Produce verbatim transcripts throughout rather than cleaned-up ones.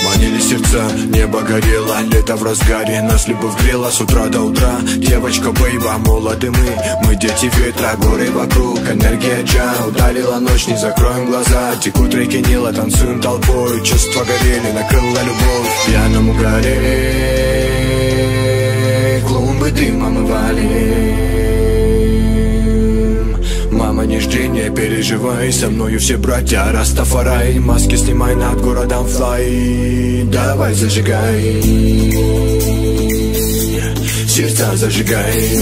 Манили сердца, небо горело, лето в разгаре, нас любовь грела с утра до утра. Девочка, бейба, молоды мы, мы дети ветра, горы вокруг, энергия джа. Удалила ночь, не закроем глаза, текут реки Нила, танцуем толпой. Чувства горели, накрыла любовь в пьяном угаре. Клумбы дымом омывали. Мама, не жди, не переживай, со мною все братья Растафарай. Маски снимай, над городом флай. Давай зажигай, сердца зажигай.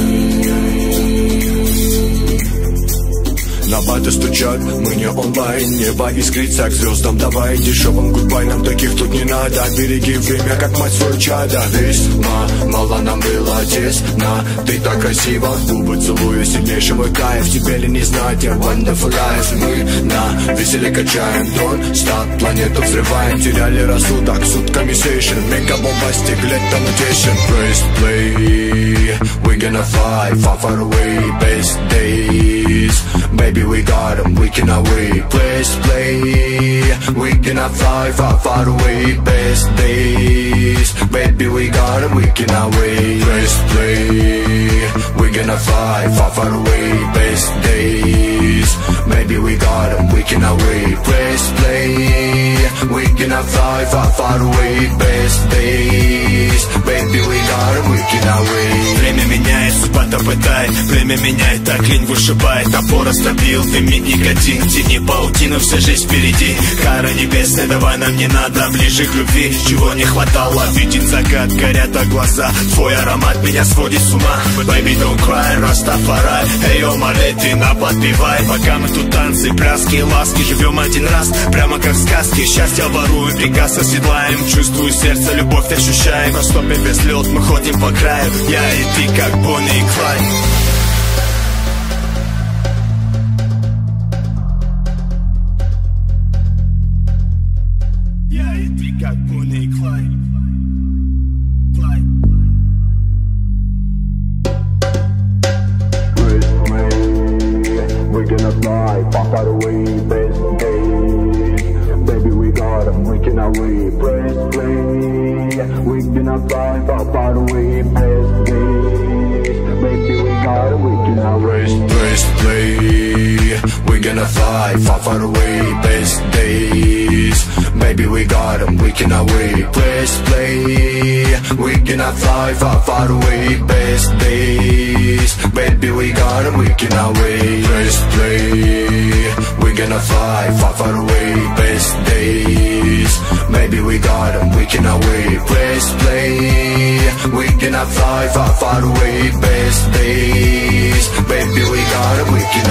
Набаты стучат, мы не онлайн. Небо искрится к звездам, давай дешевым гудбай. Нам таких тут не надо, береги время, как мать свое чадо. Весьма мало нам было тесно, ты так красиво, в губы целую, сильнейший мой кайф. Тебе ли не знать, я wonderful life. Мы на веселе качаем, don't stop, планету взрываем. Теряли рассудок, сутками сейшн, мега-бомбастик, лето мутейшн. Press play, we gonna fly far, far away, best days. Baby, we got 'em, we cannot wait. Press play, we cannot fly far, far away, best days. Baby, we got 'em, we cannot wait. Press play, we gonna fly far, far away, best days. Maybe we got 'em, we cannot wait. Press play, we cannot fly far, far away, best days. Baby, we got 'em, we cannot wait. Время меняет, судьба пытает, время меняет, так лень вышибает. Опора стабил, дымит никотин, тени паутину, вся жизнь впереди. Кара небесная, давай нам не надо, ближе к любви, чего не хватало. Видеть закат, горят глаза, твой аромат меня сводит с ума. Baby, don't cry, Rastafari. Эй, о, малей, ты наподпевай. Пока мы тут танцы, пляски, ласки, живем один раз, прямо как в сказке. Счастье воруем, приказ оседлаем. Чувствую сердце, любовь ощущаем. На стопе без лед, мы ходим по краю. Я и ты, как Бонни и Клайд. Я и ты, как Бонни и Клайд. Клайд. We're gonna fly far, far away, best days. Baby, we got 'em, we cannot wait. Press play, we're gonna fly far, far away, best days. Baby, we got 'em, we cannot wait. Press play, we're gonna fly far, far away, best days. Baby, we got 'em, we cannot wait. Press play, we cannot fly far, far away, best days. Baby, we got 'em, we cannot wait. Press play, we gonna fly far, far away, best days. Maybe we got 'em, we cannot wait. Press play, we cannot fly far, far away, best days. Baby, we got 'em, we cannot